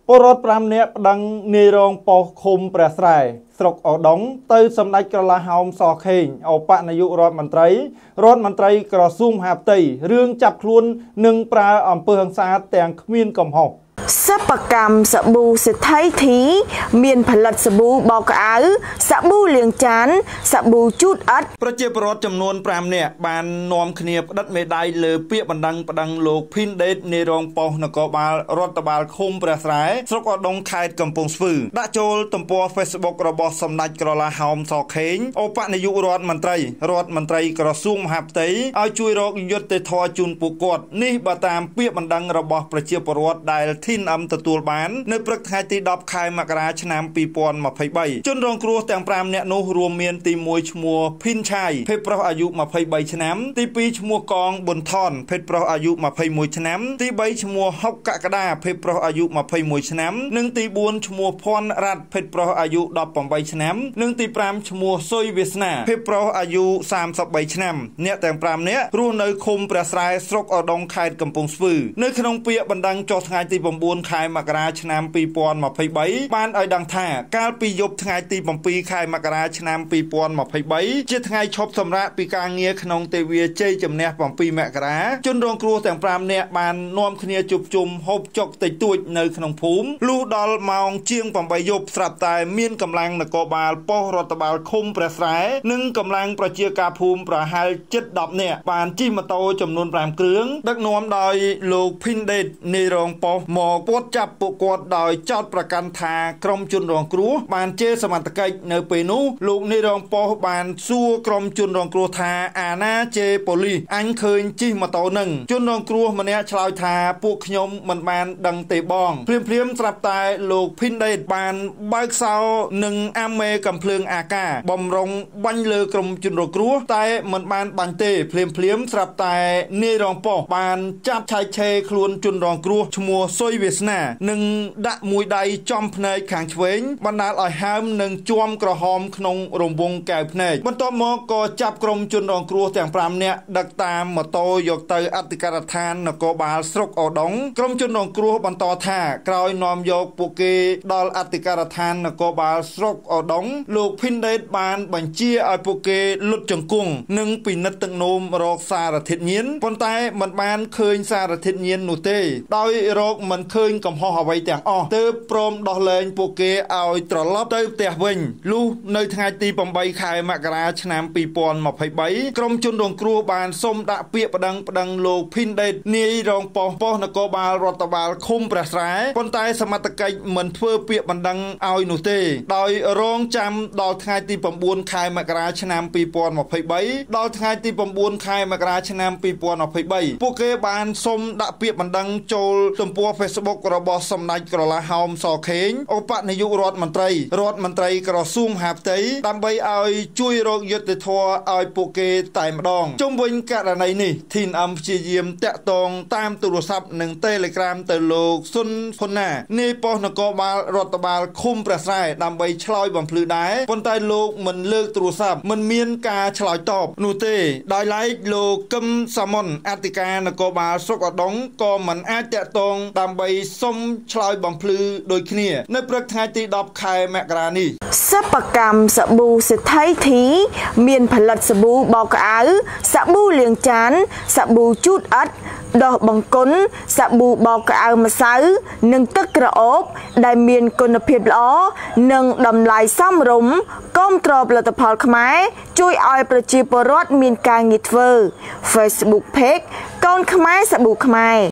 ពលរដ្ឋ5នាក់ប្តឹងនាយរងប៉ុស្តិ៍ឃុំព្រះស្រែស្រុកឧដុង្គទៅសម្ដេចក្រឡាហោមសខេងឧបនាយករដ្ឋមន្ត្រីក្រសួងមហាផ្ទៃរឿងចាប់ខ្លួននិងប្រើអំពើហិង្សាទាំងគ្មានកំហុសសិប្បកម្មសាប៊ូសេដ្ឋីធីមានផលិតសាប៊ូបោកក្អៅសាប៊ូលាងចានសាប៊ូជូតអិតប្រជាពលរដ្ឋចំនួន5នាក់បាននាំគ្នាផ្តិតមេដាយលើពាក្យបណ្ដឹងលោកភីនដេតនាយរងប៉ុស្តិ៍នគរបាលរដ្ឋបាលឃុំព្រះស្រែស្រុកឧដុង្គខេត្តកំពង់ស្ពឺដាក់ចូលទំព័រ Facebook របស់សម្ដេចក្រឡាហោមសខេងឧបនាយករដ្ឋមន្ត្រីក្រសួងមហាផ្ទៃឲ្យជួយរកយុត្តិធម៌ជូនពួកគាត់នេះបើតាមពាក្យបណ្ដឹងរបស់ប្រជាពលរដ្ឋដែលទទួលបាននៅព្រឹកថ្ងៃទី10ខែមករាឆ្នាំ2023ជនរងគ្រោះទាំង5នាក់នោះរួមមានទី1ឈ្មោះភីនឆាយភេទប្រុសអាយុ23ឆ្នាំទី2ឈ្មោះកងប៊ុនថនភេទប្រុសអាយុ21ឆ្នាំទី3ឈ្មោះហុកកក្កដាភេទប្រុសអាយុ21ឆ្នាំនិងទី4ឈ្មោះភ័ណ្ឌរ៉ាត់ភេទប្រុសអាយុ18ឆ្នាំនិងទី5ឈ្មោះសុយវាសនាភេទប្រុសអាយុ33ឆ្នាំអ្នកទាំង5នាក់រស់នៅឃុំព្រះស្រែស្រុកឧដុង្គខេត្តកំពង់ស្ពឺនៅក្នុងពាក្យបណ្ដឹងចុះថ្ងៃទី9ខែមករាឆ្នាំ2023បានឲ្យដឹងថាកាលពីយប់ថ្ងៃទី7ខែមករាឆ្នាំ2023ជាថ្ងៃឈប់សម្រាកពីការងារក្នុងទេវាជ័យជំនះ7មករាជនរងគ្រោះទាំង5នាក់បាននាំគ្នាជួបជុំហូបចុកតិចតួចនៅក្នុងភូមិលុះដល់ម៉ោងជាង8យប់ស្រាប់តែមានកម្លាំងនគរបាលប៉ុស្តិ៍រដ្ឋបាលឃុំព្រះស្រែនិងកម្លាំងប្រជាការភូមិប្រហែលជិត10នាក់បានជិះម៉ូតូចំនួន5គ្រឿងដឹកនាំដោយលោកភីនដេតនាយរងប៉ុស្តិ៍មកពួតចាប់ពួកគាត់ដោយចោទប្រកាន់ថាក្រុមជនរងគ្រោះបានជេរសមត្ថកិច្ចនៅពេលនោះលោកនាយរងប៉ុស្តិ៍បានសួរក្រុមជនរងគ្រោះថាអាណាជេរប៉ូលីសអញឃើញជិះម៉ូតូនឹងជនរងគ្រោះម្នាក់ឆ្លើយថាពួកខ្ញុំមិនបានដឹងទេបងភ្លាមស្រាប់តែលោកភីនដេតបានបើកសោនិងអាមេកំភ្លើងអាកាបំរុងបាញ់លើក្រុមជនរងគ្រោះតែមិនបានបាញ់ទេភ្លាមស្រាប់តែនាយរងប៉ុស្តិ៍បានចាប់ឆៃឆេខ្លួនជនរងគ្រោះឈ្មោះសុយវាសនានិងដាក់មួយដៃចំភ្នែកខាងឆ្វេងបណ្ដាលឲ្យហើមនិងជួមក្រហមក្នុងរង្វង់កែវភ្នែកបន្ទាប់មកក៏ចាប់ក្រុមជនរងគ្រោះទាំង5នាក់ដឹកតាមម៉ូតូយកទៅអធិការដ្ឋាននគរបាលស្រុកឧដុង្គក្រុមជនរងគ្រោះបន្តថាក្រោយនាំយកពួកគេដល់អធិការដ្ឋាននគរបាលស្រុកឧដុង្គលោកភីនដេតបានបញ្ជាឲ្យពួកគេលុតជង្គង់និងពិនិត្យទឹកនោមរកសារធាតុញៀនប៉ុន្តែមិនបានឃើញសារធាតុញៀននោះទេដោយរកមិនឃើញកំហុសអ្វីទាំងអស់ទើបព្រមដោះលែងពួកគេឲ្យត្រឡប់ទៅផ្ទះវិញលុះនៅថ្ងៃទី8ខែមករាឆ្នាំ2023ក្រុមជនរងគ្រោះបានសុំដាក់ពាក្យប្តឹងលោកភីនដេតនាយរងប៉ុស្តិ៍នគរបាលរដ្ឋបាលឃុំព្រះស្រែប៉ុន្តែសមត្ថកិច្ចមិនធ្វើពាក្យបណ្ដឹងឲ្យនោះទេដោយរងចាំដល់ថ្ងៃទី9ខែមករាឆ្នាំ2023ដល់ថ្ងៃទី9ខែមករាឆ្នាំ2023ពួកគេបានសុំដាក់ពាក្យបណ្ដឹងចូលទំព័រ Facebook របស់សម្ដេចក្រឡាហោមសខេងឧបនាយករដ្ឋមន្ត្រីក្រសួងមហាផ្ទៃដើម្បីឲ្យជួយរកយុត្តិធម៌ឲ្យពួកគេតែម្ដងជុំវិញករណីនេះធីនអឹមព្យាយាមតាក់ទងតាមទូរស័ព្ទនិង Telegram ទៅលោកស៊ុនហ៊ុនណានាយប៉ុស្តិ៍នគរបាលរដ្ឋបាលឃុំព្រះស្រែដើម្បីឆ្លើយបំភ្លឺដែរប៉ុន្តែលោកមិនលើកទូរស័ព្ទមិនមានការឆ្លើយតបនោះទេដោយឡែកលោកកឹមសាមុនអធិការនគរបាលស្រុកឧដុង្គក៏មិនអាចតាក់ទងដើម្បីសុំឆ្លើយបំភ្លឺដូចគ្នានៅព្រឹកថ្ងៃទី10ខែមករានេះសិប្បកម្មសាប៊ូសេដ្ឋីធីមានផលិតសាប៊ូបោកក្អៅសាប៊ូលាងចានសាប៊ូជូតអិតដោះបង្គន់សាប៊ូបោកក្អៅម្សៅនិងទឹកក្រអូបដែលមានគុណភាពល្អនិងតម្លៃសមរម្យគាំទ្រផលិតផលខ្មែរជួយឲ្យប្រជាពលរដ្ឋមានការងារធ្វើ Facebook Page កូនខ្មែរសាប៊ូខ្មែរ